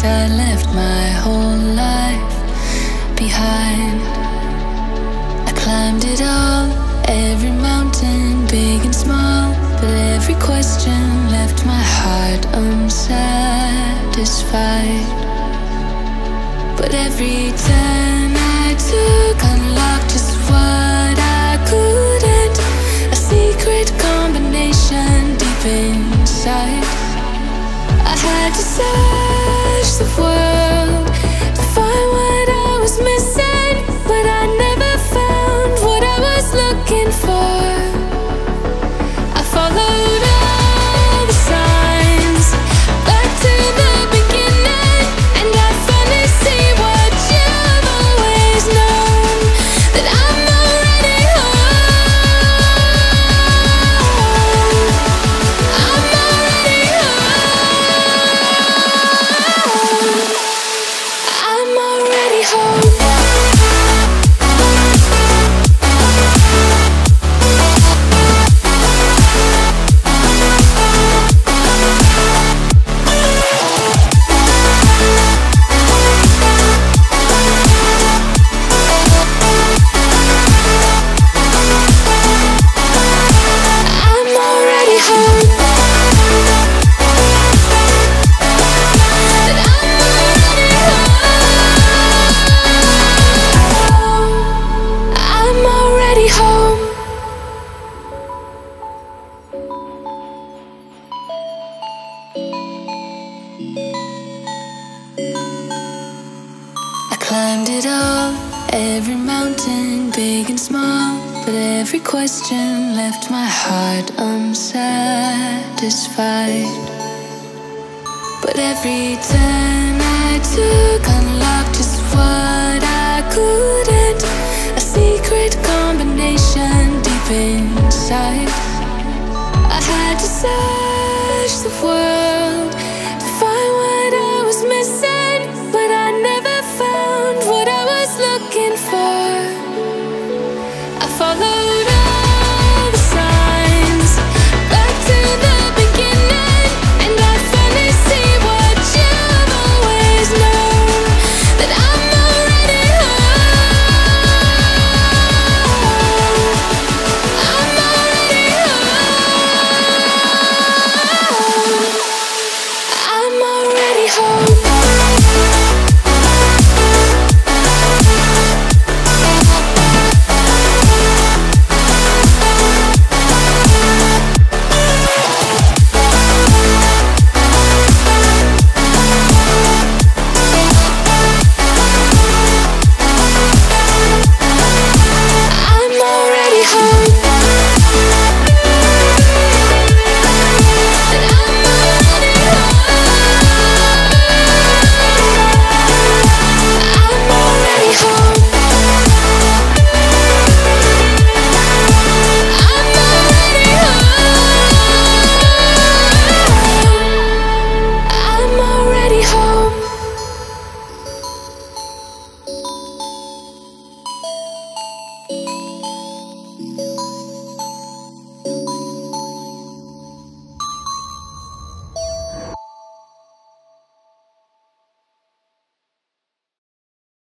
I left my whole life behind. I climbed it all, every mountain, big and small, but every question left my heart unsatisfied. But every turn I took unlocked just what I couldn't, a secret combination deep inside. I had to search the world to find what I was missing, but I never found what I was looking for. I followed all the signs back to the beginning, and I finally see what you've always known, that I'm already home. I'm already home. I'm already home. Climbed it all, every mountain, big and small, but every question left my heart unsatisfied. But every turn I took unlocked just what I couldn't, a secret combination deep inside. I had to search the world